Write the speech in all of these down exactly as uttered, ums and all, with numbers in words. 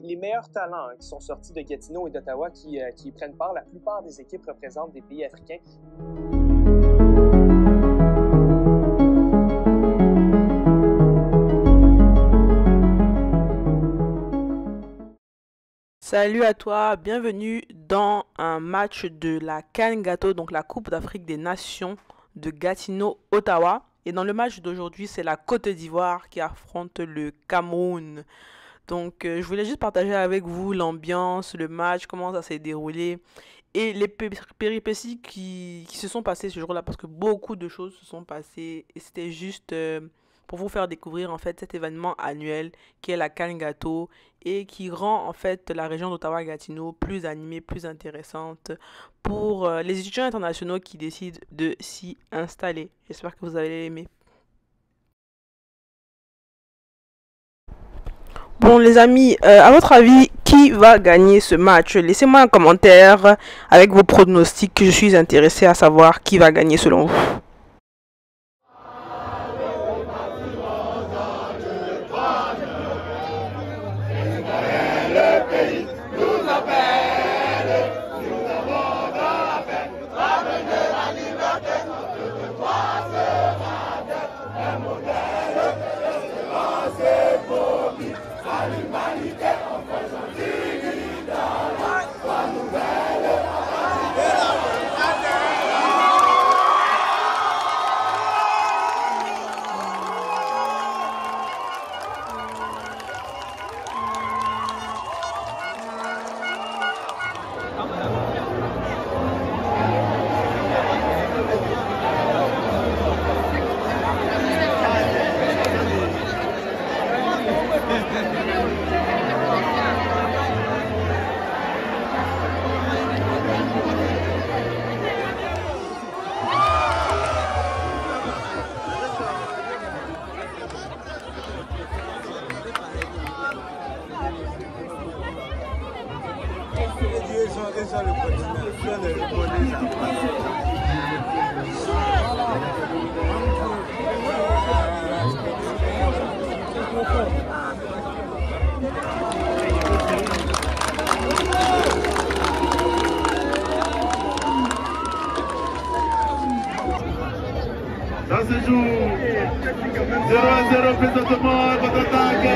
les meilleurs talents hein, qui sont sortis de Gatineau et d'Ottawa qui, euh, qui prennent part. La plupart des équipes représentent des pays africains. Salut à toi, bienvenue dans un match de la CAN Gâteau, donc la Coupe d'Afrique des Nations de Gatineau, Ottawa. Et dans le match d'aujourd'hui, c'est la Côte d'Ivoire qui affronte le Cameroun. Donc, euh, je voulais juste partager avec vous l'ambiance, le match, comment ça s'est déroulé et les pé- péripéties qui, qui se sont passées ce jour-là parce que beaucoup de choses se sont passées et c'était juste euh, pour vous faire découvrir en fait cet événement annuel qui est la CAN Gâteau et qui rend en fait la région d'Ottawa-Gatineau plus animée, plus intéressante pour euh, les étudiants internationaux qui décident de s'y installer. J'espère que vous allez aimer. Bon, les amis, euh, à votre avis, qui va gagner ce match? Laissez-moi un commentaire avec vos pronostics, que je suis intéressé à savoir qui va gagner selon vous. Ça se joue zéro à zéro présentement, votre attaque.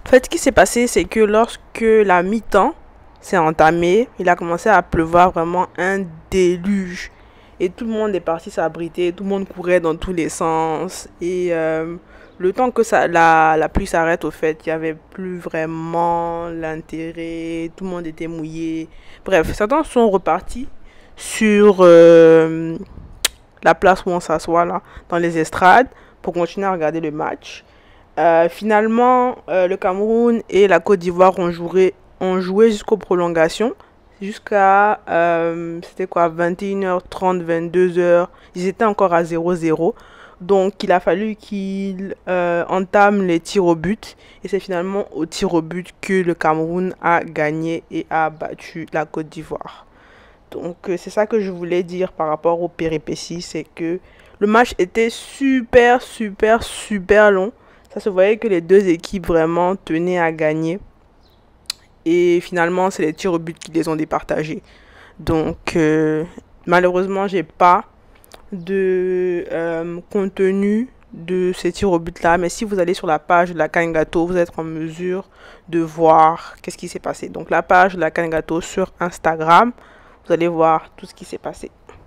En fait, ce qui s'est passé, c'est que lorsque la mi-temps s'est entamée, il a commencé à pleuvoir vraiment un déluge. Et tout le monde est parti s'abriter, tout le monde courait dans tous les sens. Et euh, le temps que ça, la, la pluie s'arrête, au fait, il n'y avait plus vraiment l'intérêt, tout le monde était mouillé. Bref, certains sont repartis sur euh, la place où on s'assoit, là, dans les estrades, pour continuer à regarder le match. Euh, finalement, euh, le Cameroun et la Côte d'Ivoire ont joué, ont joué jusqu'aux prolongations. Jusqu'à, euh, c'était quoi, vingt et une heures trente, vingt-deux heures. Ils étaient encore à zéro zéro. Donc, il a fallu qu'ils euh, entament les tirs au but. Et c'est finalement au tir au but que le Cameroun a gagné et a battu la Côte d'Ivoire. Donc, euh, c'est ça que je voulais dire par rapport aux péripéties. C'est que le match était super, super, super long. Ça se voyait que les deux équipes vraiment tenaient à gagner. Et finalement, c'est les tirs au but qui les ont départagés. Donc, euh, malheureusement, j'ai pas de euh, contenu de ces tirs au but là. Mais si vous allez sur la page de la CAN Gâteau, vous êtes en mesure de voir qu'est-ce qui s'est passé. Donc, la page de la CAN Gâteau sur Instagram, vous allez voir tout ce qui s'est passé.